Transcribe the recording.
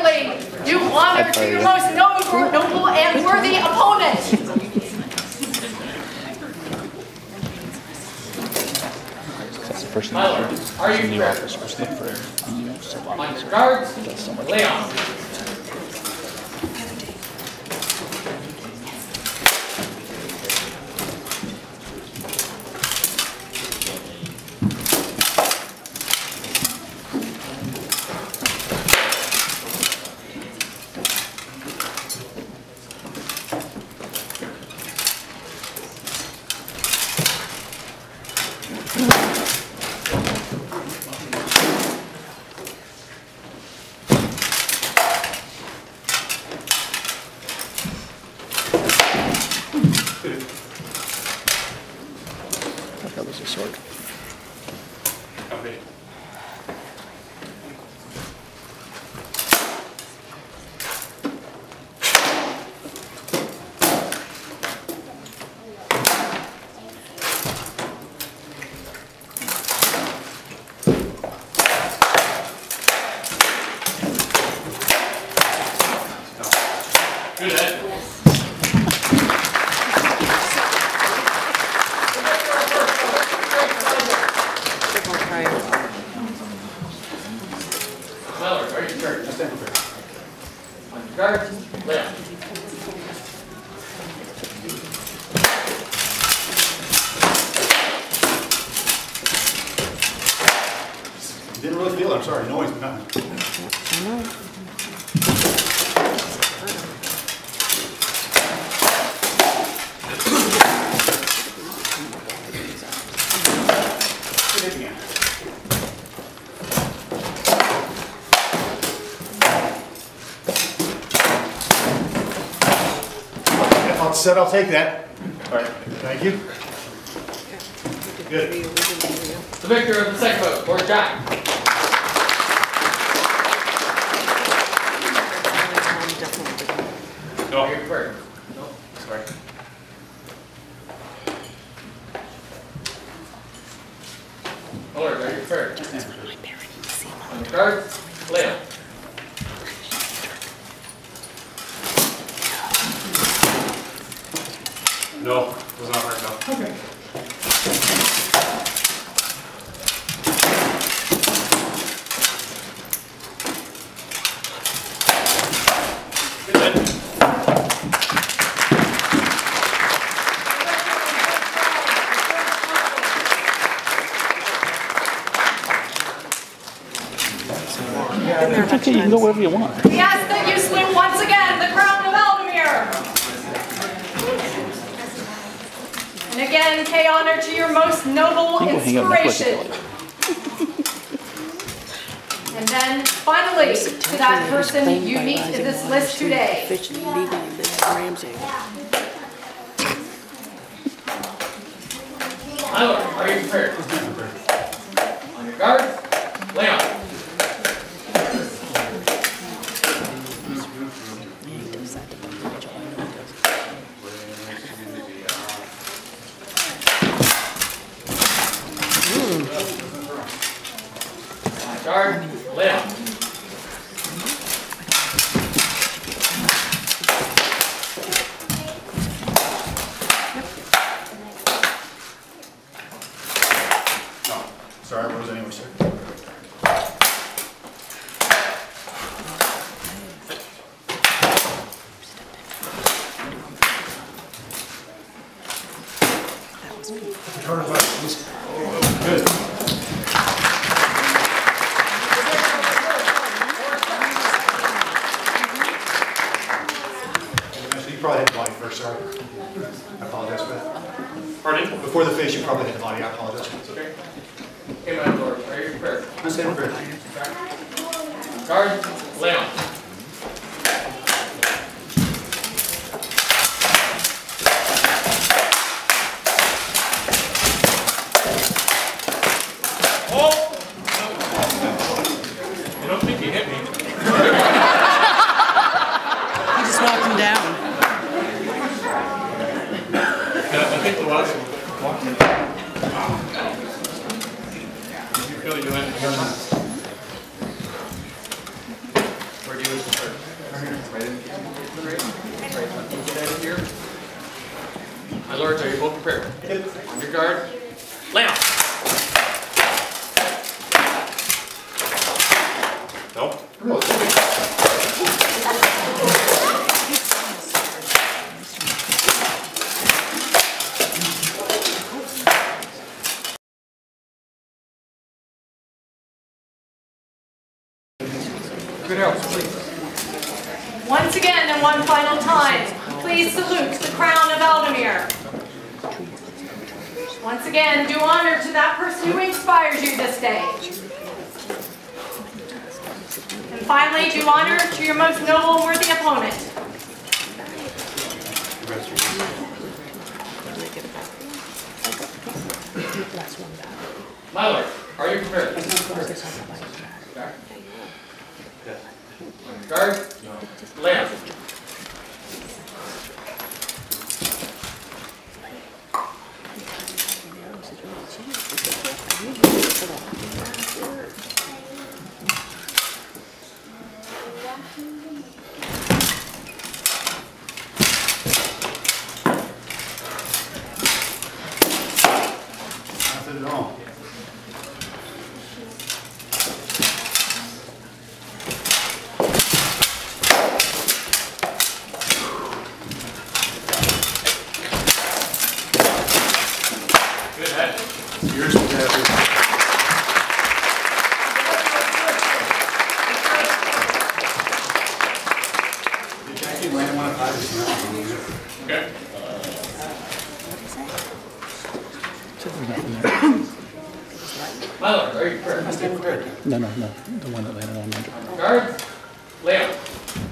finally, do honor to your most noble and worthy opponent. Tyler, are you prepared? On your guards, lay on. That was a sword. Copy. Good head. Tyler, are you prepared? On your guard, lay on. Didn't really feel it. I'm sorry. Noise, but nothing. I'll set. I'll take that. All right. Thank you. Good. The victor of the second vote, Lord Jack. No, you're prepared. No, sorry. Lord, are you prepared? On your guard, lay on. No, was not right now. Okay. It's okay, you can go wherever you want. We ask that you salute once again the crown of Eldemir. And again, pay honor to your most noble You can go hang out in Netflix inspiration. And then, finally, to that person unique in this list today. Officially legally Mrs. Ramsey. Tyler, are you prepared? On your guard, lay on. Guard, lay on. No. Sorry, I rose anyway, sir. Good. You probably hit the body first, sorry. I apologize for that. Pardon? Before the face, you probably hit the body. I apologize. It's okay. Okay, my lord, are you prepared? I stand prepared. Guard, lay on. Oh! I don't think he hit me. He just knocked him down. I think the last one walked in. Did you feel you went? Or do you Lords, are you both prepared? On your guard. Lay out. No? Good help, please. Once again and one final time, please salute the crown of Aldemir. Once again, do honor to that person who inspires you this day. And finally, do honor to your most noble and worthy opponent. My lord, are you prepared? On your guard. Lay out. Nothing at all. Good head. Yours will have Jackie, you might want to buy this now. Okay. My lord, are you prepared? No, the one that landed on Andrew. On your guard. Lay out.